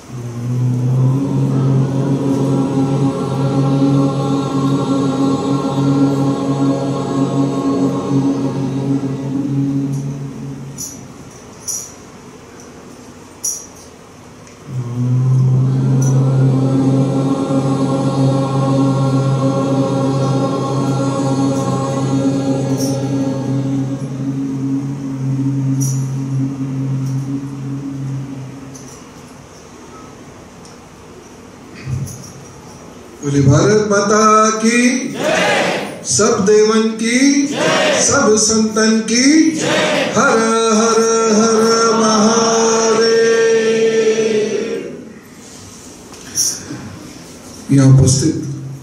बोले भारत माता की सब देवन की सब संतन की हर हर हर महादेव। यहाँ उपस्थित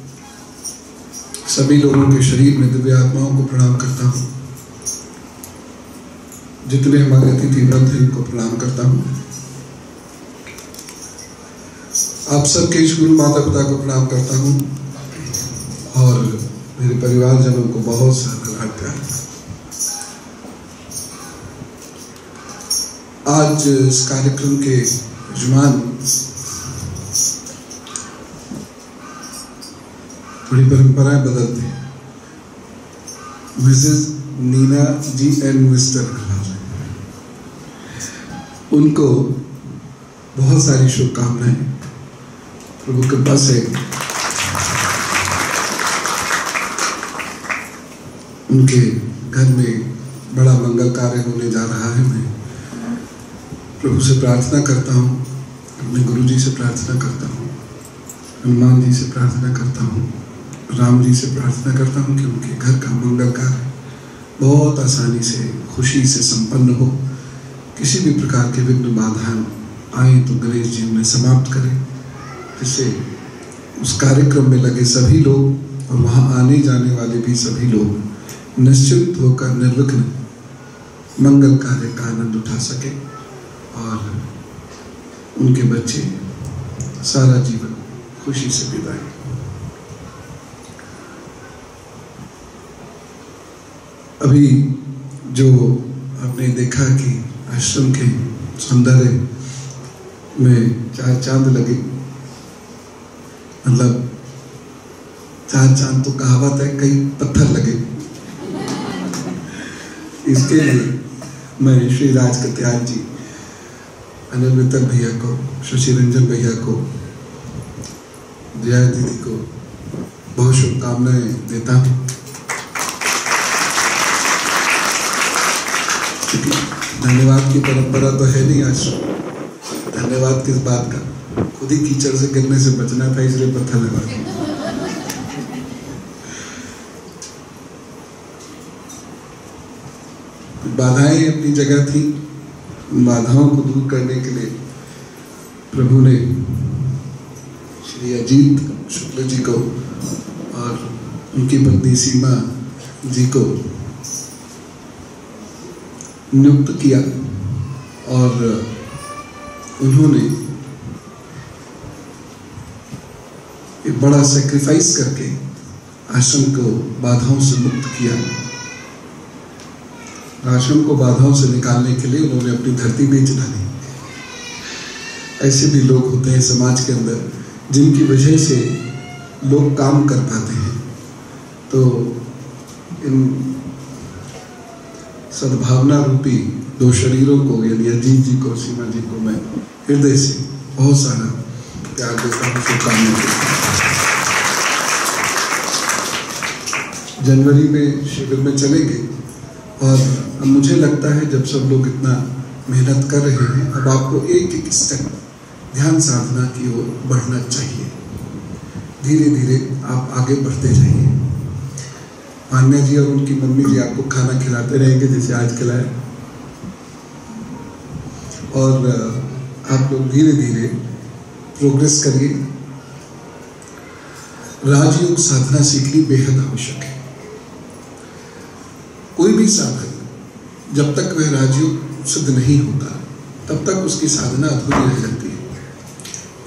सभी लोगों के शरीर में दिव्य आत्माओं को प्रणाम करता हूँ। जितने हमारे अतिथि वृंद हैं इनको प्रणाम करता हूँ। आप सबके इस गुरु माता पिता को प्रणाम करता हूँ और मेरे परिवारजनों को बहुत सारा लाड प्यार। आज इस कार्यक्रम के यजमान थोड़ी परंपराएं बदलते हैं। Mrs Nina ji and mister उनको बहुत सारी शुभकामनाएं। प्रभु कृपा से उनके घर में बड़ा मंगल कार्य होने जा रहा है। मैं प्रभु से प्रार्थना करता हूँ, अपने गुरु जी से प्रार्थना करता हूँ, हनुमान जी से प्रार्थना करता हूँ, राम जी से प्रार्थना करता हूँ कि उनके घर का मंगल कार्य बहुत आसानी से खुशी से संपन्न हो। किसी भी प्रकार के विघ्न बाधाएं आए तो गणेश जी उन्हें समाप्त करें, जिससे उस कार्यक्रम में लगे सभी लोग और वहाँ आने जाने वाले भी सभी लोग निश्चिंत होकर निर्विघ्न मंगल कार्य का आनंद उठा सके और उनके बच्चे सारा जीवन खुशी से बिताएं। अभी जो आपने देखा कि आश्रम के सौंदर्य में चार चांद लगे, मतलब चार चांद तो कहावत है, कई पत्थर लगे। इसके लिए मैं श्री राज कत्याल जी, अनिल मित्तल भैया को, शशि रंजन भैया को, जया दीदी को बहुत शुभकामनाएं देता हूँ। धन्यवाद की परंपरा तो है नहीं आश्रम, धन्यवाद किस बात का, खुद ही कीचड़ से गिरने से बचना था इसलिए पत्थर लगा। बाधाएं अपनी जगह थी, उन बाधाओं को दूर करने के लिए प्रभु ने श्री अजीत शुक्ल जी को और उनकी पत्नी सीमा जी को नियुक्त किया और उन्होंने एक बड़ा सैक्रिफाइस करके आश्रम को बाधाओं से मुक्त किया। आश्रम को बाधाओं से निकालने के लिए उन्होंने अपनी धरती बेच डाली। ऐसे भी लोग होते हैं समाज के अंदर जिनकी वजह से लोग काम कर पाते हैं। तो इन सद्भावना रूपी दो शरीरों को, यानी अजीत जी को, सीमा जी को मैं हृदय से बहुत सारा प्यार देता हूँ, शुभकामनाएं। जनवरी में शिविर में चलेंगे और अब मुझे लगता है जब सब लोग इतना मेहनत कर रहे हैं, अब आपको एक एक स्टेप ध्यान साधना की ओर बढ़ना चाहिए। धीरे धीरे आप आगे बढ़ते जाइए। मान्या जी और उनकी मम्मी जी आपको खाना खिलाते रहेंगे जैसे आज खिलाए, और आप लोग धीरे धीरे प्रोग्रेस करिए। राजयोग साधना सीखनी बेहद आवश्यक है। कोई भी साधक जब तक वह राजयोग सिद्ध नहीं होता तब तक उसकी साधना अधूरी रह जाती है।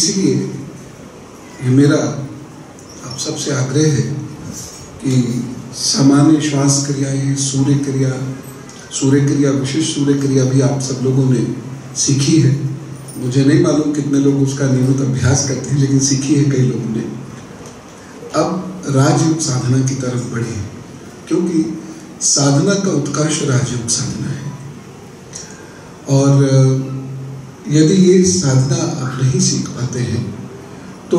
इसलिए मेरा आप सबसे आग्रह है कि सामान्य श्वास क्रियाएं, सूर्य क्रिया, विशेष सूर्य क्रिया भी आप सब लोगों ने सीखी है। मुझे नहीं मालूम कितने लोग उसका नियमित अभ्यास करते हैं, लेकिन सीखी है कई लोगों ने। अब राजयोग साधना की तरफ बढ़े, क्योंकि साधना का उत्कर्ष राजयोग साधना है। और यदि ये साधना आप नहीं सीख पाते हैं तो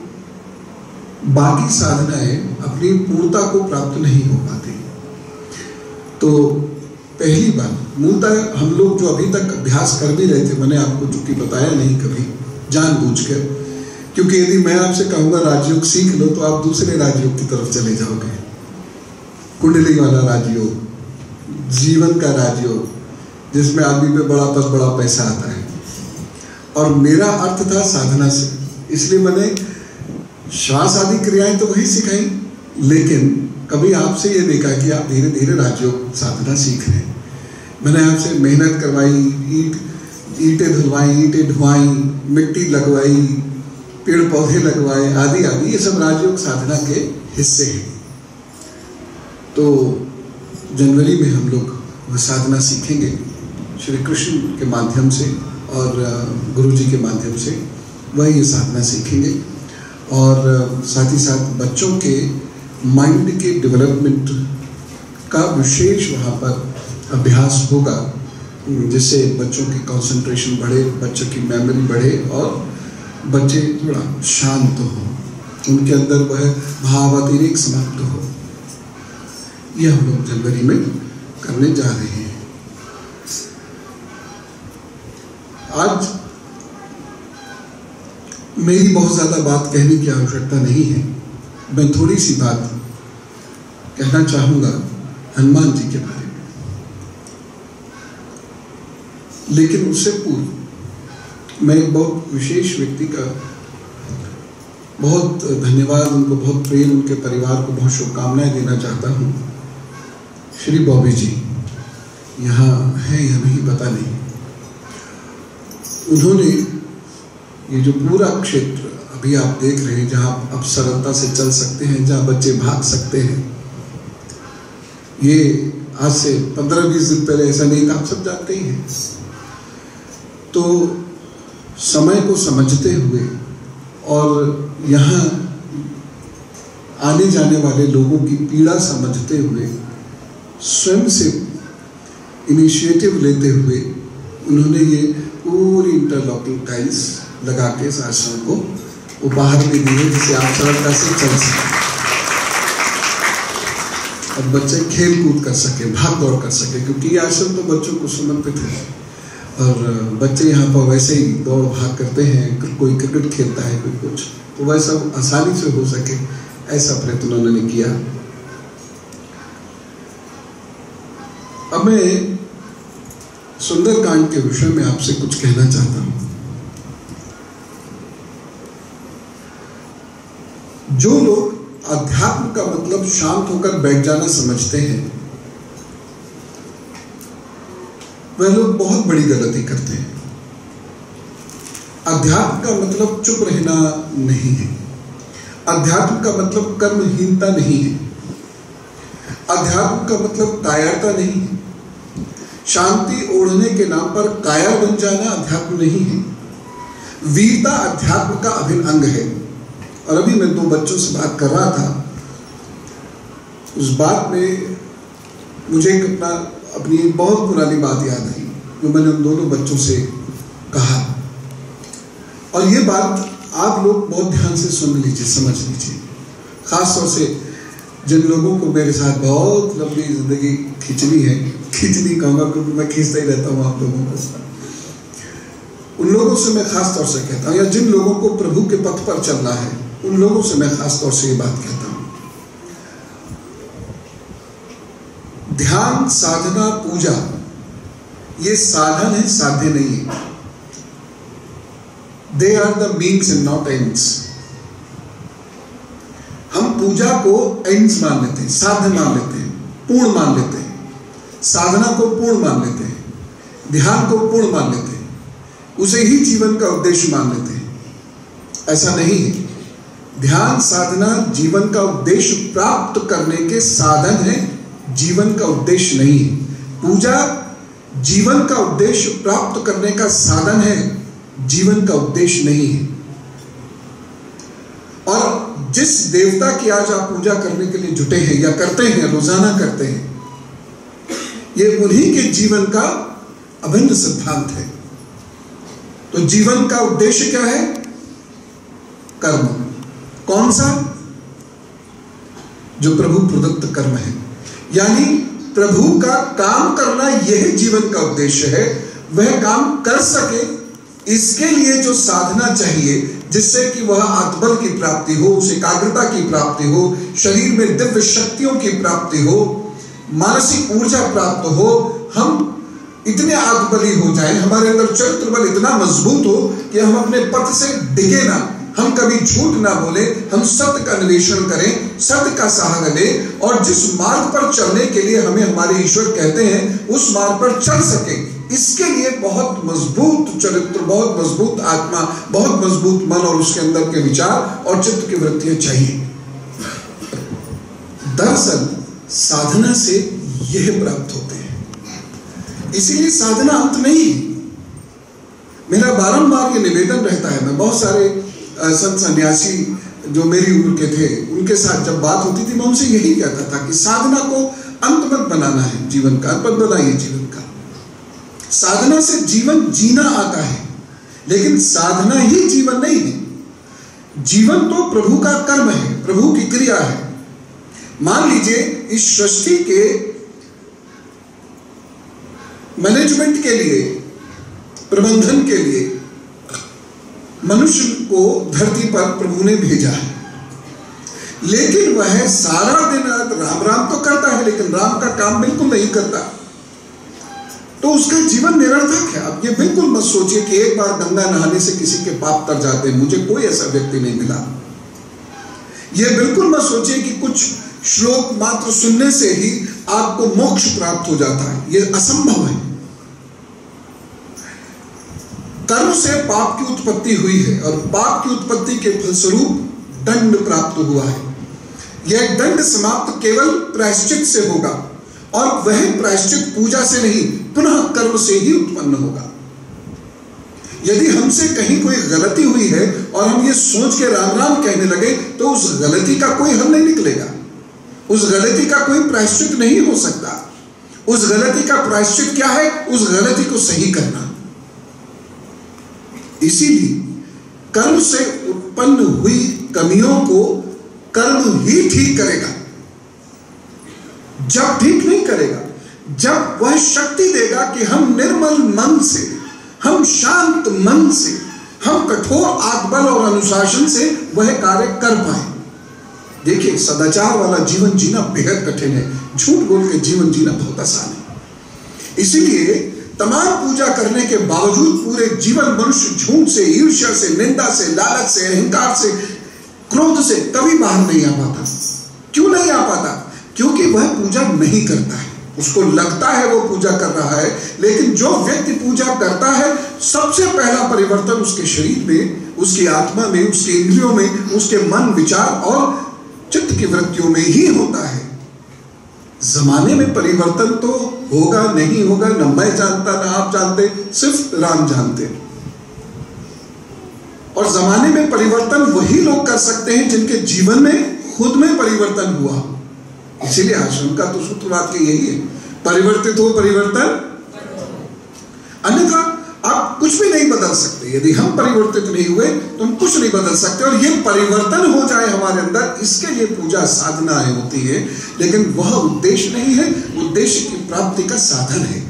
बाकी साधनाएं अपनी पूर्णता को प्राप्त नहीं हो पाती। तो पहली बात, मूलतः हम लोग जो अभी तक अभ्यास कर भी रहे थे, मैंने आपको चूंकि बताया नहीं कभी जानबूझकर, क्योंकि यदि मैं आपसे कहूँगा राजयोग सीख लो तो आप दूसरे राजयोग की तरफ चले जाओगे। कुंडली वाला राजयोग, जीवन का राजयोग, जिसमें आदमी पे बड़ा पद बड़ा पैसा आता है। और मेरा अर्थ था साधना से, इसलिए मैंने श्वास आदि क्रियाएं तो वही सिखाई, लेकिन कभी आपसे ये देखा कि आप धीरे धीरे राजयोग साधना सीख रहे हैं। मैंने आपसे मेहनत करवाई, ईंटें धुलवाई, ईंटें ढुआई, मिट्टी लगवाई, पेड़ पौधे लगवाए, आदि आदि, ये सब राजयोग साधना के हिस्से हैं। तो जनवरी में हम लोग वह साधना सीखेंगे श्री कृष्ण के माध्यम से और गुरु जी के माध्यम से, वह ये साधना सीखेंगे। और साथ ही साथ बच्चों के माइंड के डेवलपमेंट का विशेष वहाँ पर अभ्यास होगा, जिससे बच्चों की कंसंट्रेशन बढ़े, बच्चों की मेमोरी बढ़े और बच्चे थोड़ा शांत हो, उनके अंदर वह भावातिरेक समाप्त हो। यह हम लोग जनवरी में करने जा रहे हैं। आज मेरी बहुत ज़्यादा बात कहने की आवश्यकता नहीं है। मैं थोड़ी सी बात कहना चाहूँगा हनुमान जी के बारे में, लेकिन उससे पूर्व मैं एक बहुत विशेष व्यक्ति का बहुत धन्यवाद, उनको बहुत प्रेम, उनके परिवार को बहुत शुभकामनाएं देना चाहता हूँ। श्री बॉबी जी यहाँ है या नहीं पता नहीं, उन्होंने ये जो पूरा क्षेत्र अभी आप देख रहे हैं, जहाँ आप सरलता से चल सकते हैं, जहाँ बच्चे भाग सकते हैं, ये आज से 15-20 दिन पहले ऐसा नहीं था, आप सब जानते ही हैं। तो समय को समझते हुए और यहाँ आने जाने वाले लोगों की पीड़ा समझते हुए, स्वयं से इनिशिएटिव लेते हुए उन्होंने ये पूरी इंटरलॉकिंग टाइल्स लगा के इस आश्रम को उपहार में दिए, जिससे आप सरलता से चल सकें और बच्चे खेल कूद कर सके, भाग दौड़ कर सके, क्योंकि ये आश्रम तो बच्चों को समर्पित है। और बच्चे यहाँ पर वैसे ही दौड़ भाग करते हैं, कोई क्रिकेट खेलता है, कोई कुछ, तो वह सब आसानी से हो सके, ऐसा प्रयत्न उन्होंने किया। अब मैं सुंदरकांड के विषय में आपसे कुछ कहना चाहता हूं। जो लोग अध्यात्म का मतलब शांत होकर बैठ जाना समझते हैं, वह लोग बहुत बड़ी गलती करते हैं। अध्यात्म का मतलब चुप रहना नहीं है। अध्यात्म का मतलब कर्महीनता नहीं है। अध्यात्म का मतलब कायरता नहीं है। शांति ओढ़ने के नाम पर कायर बन जाना अध्यात्म नहीं है। वीरता अध्यात्म का अभिन्न अंग है। और अभी मैं 2 बच्चों से बात कर रहा था, उस बात में मुझे अपनी एक बहुत पुरानी बात याद आई, जो मैंने उन दोनों बच्चों से कहा। और ये बात आप लोग बहुत ध्यान से सुन लीजिए, समझ लीजिए, खास तौर से जिन लोगों को मेरे साथ बहुत लंबी जिंदगी खींचनी है, खींचनी कहूँगा क्योंकि मैं खींचता ही रहता हूँ आप लोगों को, उन लोगों से मैं खास तौर से कहता हूँ, या जिन लोगों को प्रभु के पथ पर चलना है, उन लोगों से मैं खास तौर से ये बात कहता हूँ। ध्यान, साधना, पूजा, ये साधन है, साध्य नहीं है। They are the means and not ends. हम पूजा को एंड्स मान लेते हैं, साध्य मान लेते हैं, पूर्ण मान लेते हैं, साधना को पूर्ण मान लेते हैं, ध्यान को पूर्ण मान लेते हैं, उसे ही जीवन का उद्देश्य मान लेते हैं। ऐसा नहीं है। ध्यान, साधना जीवन का उद्देश्य प्राप्त करने के साधन है, जीवन का उद्देश्य नहीं है। पूजा जीवन का उद्देश्य प्राप्त करने का साधन है, जीवन का उद्देश्य नहीं है। और जिस देवता की आज आप पूजा करने के लिए जुटे हैं या करते हैं, रोजाना करते हैं, ये उन्हीं के जीवन का अभिन्न सिद्धांत है। तो जीवन का उद्देश्य क्या है? कर्म। कौन सा? जो प्रभु प्रदत्त कर्म है, यानी प्रभु का काम करना यह जीवन का उद्देश्य है। वह काम कर सके इसके लिए जो साधना चाहिए, जिससे कि वह आत्मबल की प्राप्ति हो, उसे एकाग्रता की प्राप्ति हो, शरीर में दिव्य शक्तियों की प्राप्ति हो, मानसिक ऊर्जा प्राप्त हो, हम इतने आत्मबली हो जाएं, हमारे अंदर चरित्र बल इतना मजबूत हो कि हम अपने पथ से डिगे ना, हम कभी झूठ ना बोले, हम सत्य का अन्वेषण करें, सत्य का सहारा लें, और जिस मार्ग पर चलने के लिए हमें हमारे ईश्वर कहते हैं उस मार्ग पर चल सके। इसके लिए बहुत मजबूत चरित्र, बहुत मजबूत आत्मा, बहुत मजबूत मन और उसके अंदर के विचार और चित्त की वृत्तियां चाहिए। दरअसल साधना से यह प्राप्त होते हैं, इसीलिए साधना अंत नहीं है। मेरा बारंबार ये निवेदन रहता है, मैं बहुत सारे संत सन्यासी जो मेरी उम्र के थे उनके साथ जब बात होती थी, मैं उनसे यही कहता था कि साधना को अंत मत बनाना है, जीवन का अंत मत बनाइए जीवन का। साधना से जीवन जीना आता है, लेकिन साधना ही जीवन नहीं है। जीवन तो प्रभु का कर्म है, प्रभु की क्रिया है। मान लीजिए इस सृष्टि के मैनेजमेंट के लिए, प्रबंधन के लिए मनुष्य को धरती पर प्रभु ने भेजा है, लेकिन वह सारा दिन राम राम तो करता है, लेकिन राम का काम बिल्कुल नहीं करता, तो उसका जीवन निरर्थक है। आप ये बिल्कुल मत सोचिए कि एक बार गंगा नहाने से किसी के पाप तर जाते हैं। मुझे कोई ऐसा व्यक्ति नहीं मिला। ये बिल्कुल मत सोचिए कि कुछ श्लोक मात्र सुनने से ही आपको मोक्ष प्राप्त हो जाता है, ये असंभव है। कर्म से पाप की उत्पत्ति हुई है, और पाप की उत्पत्ति के फलस्वरूप दंड प्राप्त हुआ है। यह दंड समाप्त केवल प्रायश्चित से होगा, और वह प्रायश्चित पूजा से नहीं, पुनः कर्म से ही उत्पन्न होगा। यदि हमसे कहीं कोई गलती हुई है और हम ये सोच के राम राम कहने लगे, तो उस गलती का कोई हल नहीं निकलेगा, उस गलती का कोई प्रायश्चित नहीं हो सकता। उस गलती का प्रायश्चित क्या है? उस गलती को सही करना। इसीलिए कर्म से उत्पन्न हुई कमियों को कर्म ही ठीक करेगा। जब ठीक नहीं करेगा, जब वह शक्ति देगा कि हम निर्मल मन से, हम शांत मन से, हम कठोर आत्मबल और अनुशासन से वह कार्य कर पाए। देखिए, सदाचार वाला जीवन जीना बेहद कठिन है, झूठ बोल के जीवन जीना बहुत आसान है। इसीलिए तमाम पूजा करने के बावजूद पूरे जीवन मनुष्य झूठ से, ईर्ष्या से, निंदा से, लालच से, अहंकार से, क्रोध से कभी बाहर नहीं आ पाता। क्यों नहीं आ पाता? क्योंकि वह पूजा नहीं करता है। उसको लगता है वो पूजा कर रहा है, लेकिन जो व्यक्ति पूजा करता है, सबसे पहला परिवर्तन उसके शरीर में, उसकी आत्मा में, उसके इंद्रियों में, उसके मन, विचार और चित्त की वृत्तियों में ही होता है। जमाने में परिवर्तन तो होगा नहीं होगा, न मैं जानता, न आप जानते, सिर्फ राम जानते। और जमाने में परिवर्तन वही लोग कर सकते हैं जिनके जीवन में खुद में परिवर्तन हुआ। इसीलिए आश्रम का तो सूत्र वाक्य यही है, परिवर्तित हो परिवर्तन, अन्यथा आप कुछ भी नहीं बदल सकते। यदि हम परिवर्तित नहीं हुए तो हम कुछ नहीं बदल सकते। और ये परिवर्तन हो जाए हमारे अंदर, इसके लिए पूजा साधनाएं होती है, लेकिन वह उद्देश्य नहीं है, उद्देश्य की प्राप्ति का साधन है।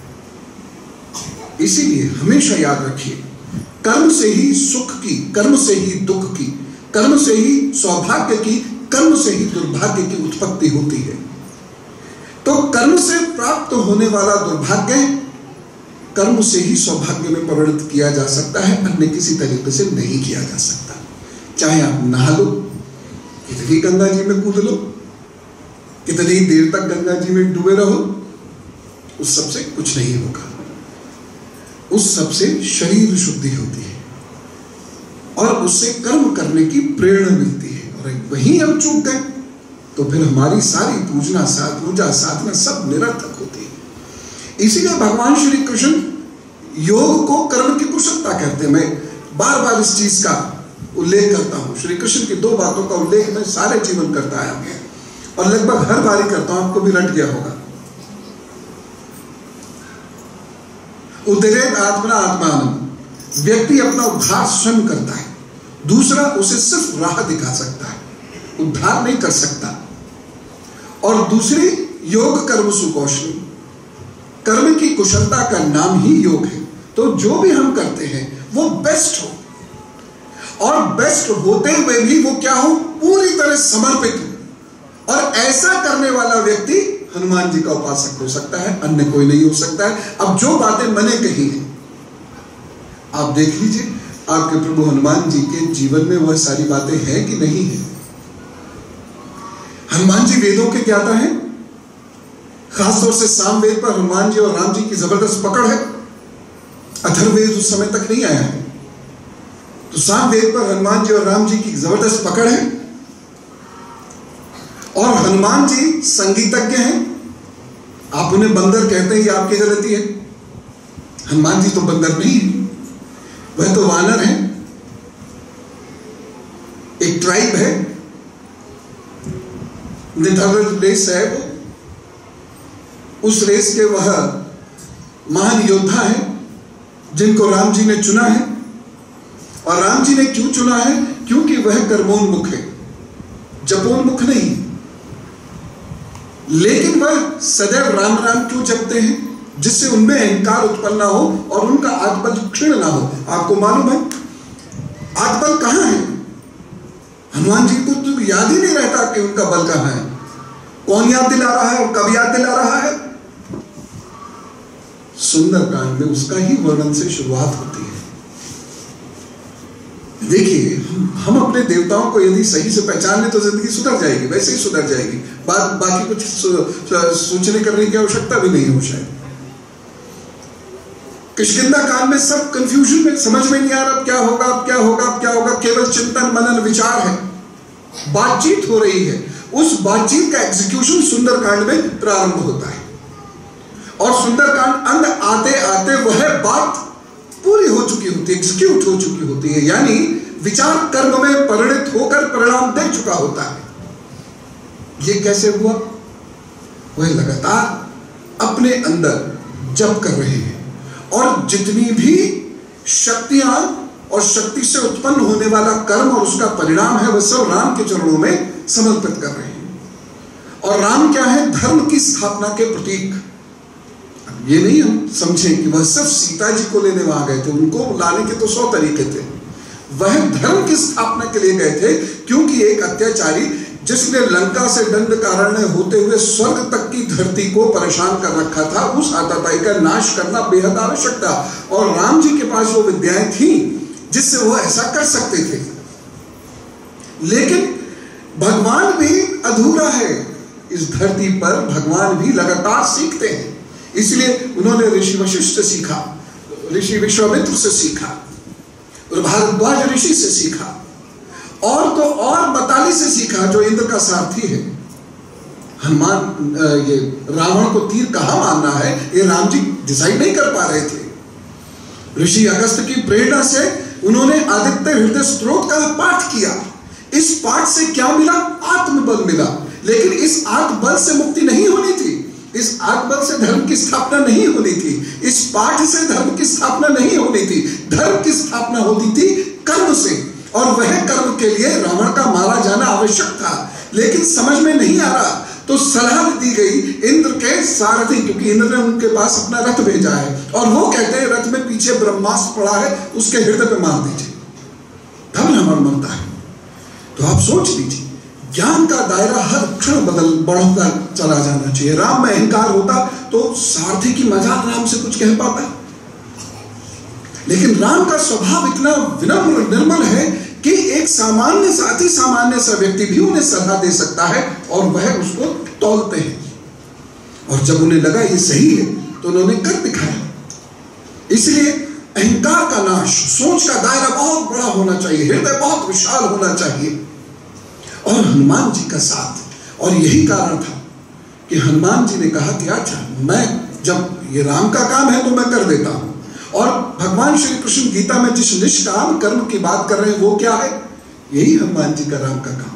इसीलिए हमेशा याद रखिए, कर्म से ही सुख की, कर्म से ही दुख की, कर्म से ही सौभाग्य की, कर्म से ही दुर्भाग्य की उत्पत्ति होती है। तो कर्म से प्राप्त होने वाला दुर्भाग्य कर्म से ही सौभाग्य में परिणत किया जा सकता है, अन्य किसी तरीके से नहीं किया जा सकता। चाहे आप नहा लो, कितनी गंगा जी में कूद लो, कितनी देर तक गंगा जी में डूबे रहो, उस सबसे कुछ नहीं होगा। उस सबसे शरीर शुद्धि होती है और उससे कर्म करने की प्रेरणा मिलती है। और वहीं हम चूक गए, तो फिर हमारी सारी पूजा साधना सब निरर्थक होती है। इसीलिए भगवान श्री कृष्ण योग को कर्म की कुशलता कहते हैं। मैं बार बार इस चीज का उल्लेख करता हूं। श्री कृष्ण की 2 बातों का उल्लेख मैं सारे जीवन करता आया हूं और लगभग हर बारी करता हूं, आपको भी रट गया होगा। उद्धरेत आत्मना आत्मानम, व्यक्ति अपना उद्धार स्वयं करता है, दूसरा उसे सिर्फ राह दिखा सकता है, उद्धार नहीं कर सकता। और दूसरी योग कर्म सुकौशल, कर्म की कुशलता का नाम ही योग है। तो जो भी हम करते हैं वो बेस्ट हो, और बेस्ट होते हुए भी वो क्या हो, पूरी तरह समर्पित हो। और ऐसा करने वाला व्यक्ति हनुमान जी का उपासक हो सकता है, अन्य कोई नहीं हो सकता है। अब जो बातें मैंने कही हैं आप देख लीजिए, आपके प्रभु हनुमान जी के जीवन में वह सारी बातें हैं कि नहीं है। हनुमान जी वेदों के ज्ञाता हैं, खासतौर से सामवेद पर हनुमान जी और राम जी की जबरदस्त पकड़ है। अथर्ववेद उस समय तक नहीं आया है, तो सामवेद पर हनुमान जी और राम जी की जबरदस्त पकड़ है। और हनुमान जी संगीतज्ञ हैं। आप उन्हें बंदर कहते हैं, ये आपकी गलती है। हनुमान जी तो बंदर नहीं है, वह तो वानर है, एक ट्राइब है, निर्धारित रेस है वो। उस रेस के वह महान योद्धा है जिनको राम जी ने चुना है। और राम जी ने क्यों चुना है? क्योंकि वह कर्मोन्मुख है, जपोन्मुख नहीं। लेकिन वह सदैव राम राम क्यों जपते हैं? जिससे उनमें अहंकार उत्पन्न ना हो और उनका आत्मबल क्षीण ना हो। आपको मालूम है आत्मबल कहां है? हनुमान जी को तो याद ही नहीं रहता कि उनका बल कहां है। कौन याद दिला रहा है और कब याद दिला रहा है? सुंदरकांड में उसका ही वर्णन से शुरुआत होती है। देखिए, हम अपने देवताओं को यदि सही से पहचान लें तो जिंदगी सुधर जाएगी, वैसे ही सुधर जाएगी। बाकी कुछ सोचने करने की आवश्यकता भी नहीं हो शायद। किष्किंधा कांड में सब कंफ्यूजन में, समझ में नहीं आ रहा क्या होगा, क्या होगा, क्या होगा। केवल चिंतन मनन विचार है, बातचीत हो रही है। उस बातचीत का एग्जीक्यूशन सुंदरकांड में प्रारंभ होता है और सुंदरकांड अंत आते आते वह बात पूरी हो चुकी होती है, एग्जीक्यूट हो चुकी होती है। यानी विचार कर्म में परिणत होकर परिणाम दे चुका होता है। ये कैसे हुआ? वह लगातार अपने अंदर जप कर रहे हैं और जितनी भी शक्तियां और शक्ति से उत्पन्न होने वाला कर्म और उसका परिणाम है वह सब राम के चरणों में समर्पित कर रहे हैं। और राम क्या है? धर्म की स्थापना के प्रतीक। ये नहीं हम समझें कि वह सिर्फ सीता जी को लेने वहां गए थे, उनको लाने के तो 100 तरीके थे। वह धर्म की स्थापना के लिए गए थे, क्योंकि एक अत्याचारी जिसने लंका से दंडकारण्य होते हुए स्वर्ग तक की धरती को परेशान कर रखा था, उस आतताई का नाश करना बेहद आवश्यक था। और राम जी के पास वो विद्याएं थी जिससे वो ऐसा कर सकते थे। लेकिन भगवान भी अधूरा है। इस धरती पर भगवान भी लगातार सीखते हैं। इसलिए उन्होंने ऋषि वशिष्ठ से सीखा, ऋषि विश्वामित्र से सीखा, और भारद्वाज ऋषि से सीखा, और तो और बताली से सीखा जो इंद्र का सारथी है। हनुमान ये रावण को तीर कहां मारना है ये राम जी डिसाइड नहीं कर पा रहे थे। ऋषि अगस्त की प्रेरणा से उन्होंने आदित्य हृदय स्तोत्र का पाठ किया। इस पाठ से क्या मिला? आत्मबल मिला। लेकिन इस आत्मबल से मुक्ति नहीं होनी थी, इस आत्मबल से धर्म की स्थापना नहीं होनी थी, इस पाठ से धर्म की स्थापना नहीं होनी थी। धर्म की स्थापना होती थी कर्म से, और वह कर्म के लिए रावण का मारा जाना आवश्यक था। लेकिन समझ में नहीं आ रहा तो सलाह दी गई इंद्र के सारथी, क्योंकि इंद्र ने उनके पास अपना रथ भेजा है और वो कहते हैं रथ में पीछे ब्रह्मास्त्र पड़ा है, उसके हृदय पे मार दीजिए, तब रावण मरता है। तो आप सोच लीजिए, ज्ञान का दायरा हर क्षण बढ़ता चला जाना चाहिए। राम में अहंकार होता तो सारथी की मजाक राम से कुछ कह पाता, लेकिन राम का स्वभाव इतना विनम्र निर्मल है कि एक सामान्य साथी, सामान्य सा व्यक्ति भी उन्हें सलाह दे सकता है और वह उसको तौलते हैं। और जब उन्हें लगा ये सही है तो उन्होंने कर दिखाया। इसलिए अहंकार का नाश, सोच का दायरा बहुत बड़ा होना चाहिए, हृदय बहुत विशाल होना चाहिए। और हनुमान जी का साथ, और यही कारण था कि हनुमान जी ने कहा कि अच्छा, मैं जब ये राम का काम है तो मैं कर देता हूं। और भगवान श्री कृष्ण गीता में जिस निष्काम कर्म की बात कर रहे हैं वो क्या है? यही हनुमान जी का राम का काम।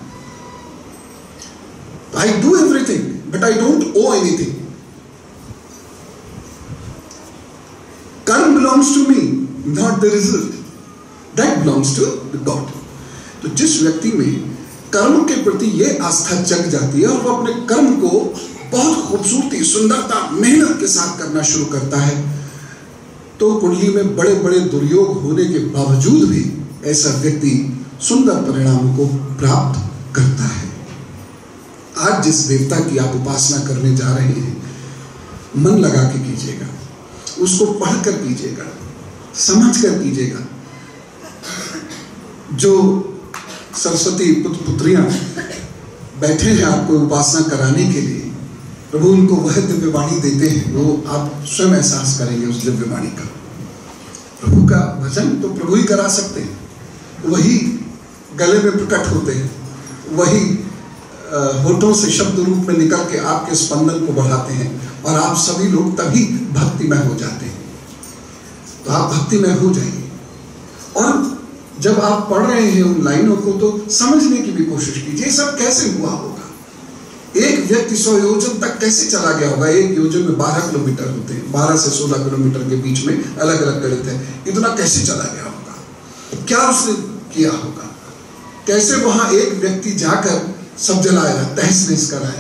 I do everything, but I don't owe anything. Karma belongs to me, not the result. That belongs to God. तो जिस व्यक्ति में कर्म के प्रति ये आस्था जग जाती है और वो अपने कर्म को बहुत खूबसूरती, सुंदरता, मेहनत के साथ करना शुरू करता है, तो कुंडली में बड़े बड़े दुर्योग होने के बावजूद भी ऐसा व्यक्ति सुंदर परिणामों को प्राप्त करता है। आज जिस देवता की आप उपासना करने जा रहे हैं, मन लगा के कीजिएगा, उसको पढ़कर कीजिएगा, समझ कर कीजिएगा। जो सरस्वती पुत्रियां बैठे हैं आपको उपासना कराने के लिए, प्रभु उनको वह दिव्य वाणी देते हैं, वो आप स्वयं एहसास करेंगे उस दिव्य वाणी का। प्रभु का भजन तो प्रभु ही करा सकते हैं, वही गले में प्रकट होते हैं, वही होठों से शब्द रूप में निकल के आपके स्पंदन को बढ़ाते हैं और आप सभी लोग तभी भक्तिमय हो जाते हैं। तो आप भक्तिमय हो जाइए और जब आप पढ़ रहे हैं उन लाइनों को तो समझने की भी कोशिश कीजिए, सब कैसे हुआ होगा। एक व्यक्ति 100 योजन तक कैसे चला गया होगा? एक योजन में 12 किलोमीटर होते हैं, 12 से 16 किलोमीटर के बीच में अलग अलग गणित है। इतना कैसे चला गया होगा? क्या उसने किया होगा? कैसे वहां एक व्यक्ति जाकर सब जलाया, तहस नहस कराया?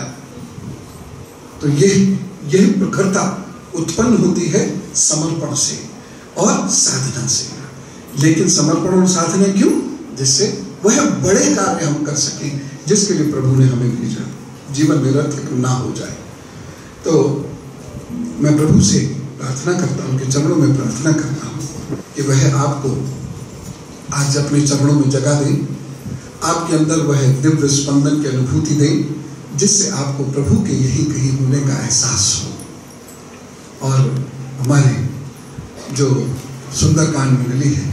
तो यही प्रखरता उत्पन्न होती है समर्पण से और साधना से। लेकिन समर्पण और साधना क्यों? जिससे वह बड़े कार्य हम कर सकें जिसके लिए प्रभु ने हमें भेजा, जीवन निरर्थक ना हो जाए। तो मैं प्रभु से प्रार्थना करता हूँ, कि चरणों में प्रार्थना करता हूँ कि वह आपको आज अपने चरणों में जगह दे, आपके अंदर वह दिव्य स्पंदन की अनुभूति दे, जिससे आपको प्रभु के यही कहीं होने का एहसास हो और हमारे जो सुंदरकांड मंडली है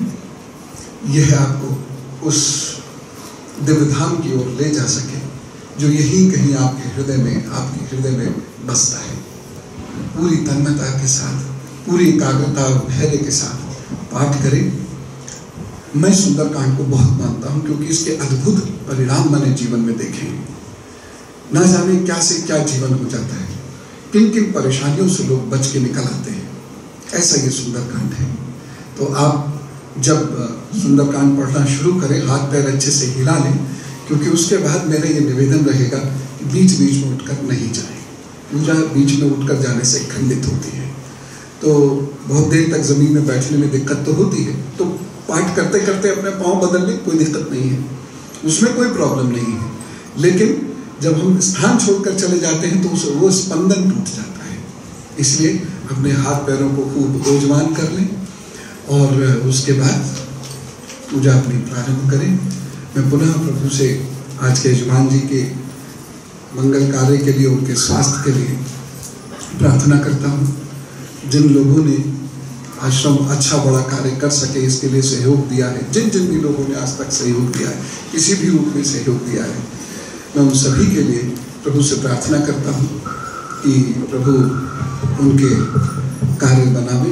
यह आपको उस दिव्य धाम की ओर ले जा सके जो यही कहीं आपके हृदय में बसता है। पूरी तन्मयता के साथ, पूरी एकाग्रता और धैर्य के साथ पाठ करें। मैं सुंदरकांड को बहुत मानता हूं क्योंकि इसके अद्भुत परिणाम मैंने जीवन में देखे हैं। ना जाने क्या से क्या जीवन हो जाता है, किन किन परेशानियों से लोग बच के निकल आते हैं, ऐसा ये सुंदरकांड है। तो आप जब सुंदरकांड पढ़ना शुरू करें, हाथ पैर अच्छे से हिला लें, क्योंकि उसके बाद मेरा ये निवेदन रहेगा कि बीच बीच में उठकर नहीं जाए। पूजा बीच में उठकर जाने से खंडित होती है। तो बहुत देर तक जमीन में बैठने में दिक्कत तो होती है, तो पाठ करते करते अपने पाँव बदलने कोई दिक्कत नहीं है, उसमें कोई प्रॉब्लम नहीं है। लेकिन जब हम स्थान छोड़कर चले जाते हैं तो वो स्पंदन टूट जाता है। इसलिए अपने हाथ पैरों को खूब रोजमान कर लें और उसके बाद पूजा अपनी प्रारंभ करें। मैं पुनः प्रभु से आज के यजमान जी के मंगल कार्य के लिए, उनके स्वास्थ्य के लिए प्रार्थना करता हूँ। जिन लोगों ने आश्रम अच्छा बड़ा कार्य कर सके इसके लिए सहयोग दिया है, जिन जिन भी लोगों ने आज तक सहयोग दिया है, किसी भी रूप में सहयोग दिया है, मैं उन सभी के लिए प्रभु से प्रार्थना करता हूँ कि प्रभु उनके कार्य बनावे,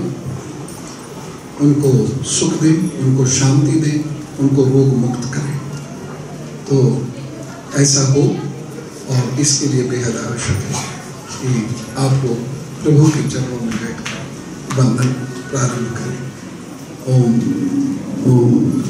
उनको सुख दे, उनको शांति दे, उनको रोग मुक्त करें। तो ऐसा हो और इसके लिए बेहद आवश्यक है कि आपको प्रभु के चरणों में बैठकर वंदन प्रारंभ करें। ओम ओम